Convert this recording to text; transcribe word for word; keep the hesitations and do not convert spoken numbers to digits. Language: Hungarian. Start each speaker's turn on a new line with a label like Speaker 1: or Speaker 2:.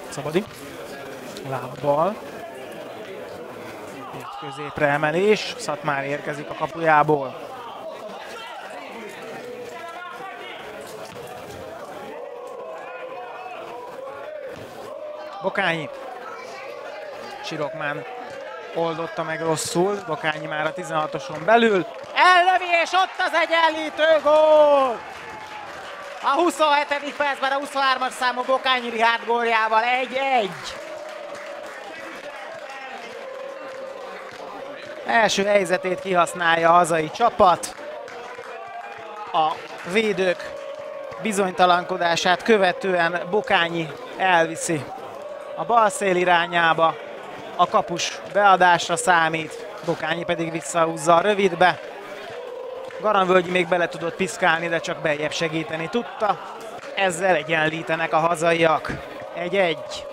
Speaker 1: Szabadi. Lábbal. Itt középre emelés. Szatmár érkezik a kapujából. Bokányi. Sirokmán oldotta meg rosszul. Bokányi már a tizenhatoson belül. Ellövi, és ott az egyenlítő gól! A huszonhetedik percben a huszonhármas számú Bokányi Richárd góljával egy-egy. Első helyzetét kihasználja a hazai csapat. A védők bizonytalankodását követően Bokányi elviszi a balszél irányába. A kapus beadásra számít, Bokányi pedig visszahúzza a rövidbe. Garamvölgyi még bele tudott piszkálni, de csak beljebb segíteni tudta. Ezzel egyenlítenek a hazaiak. egy-egy.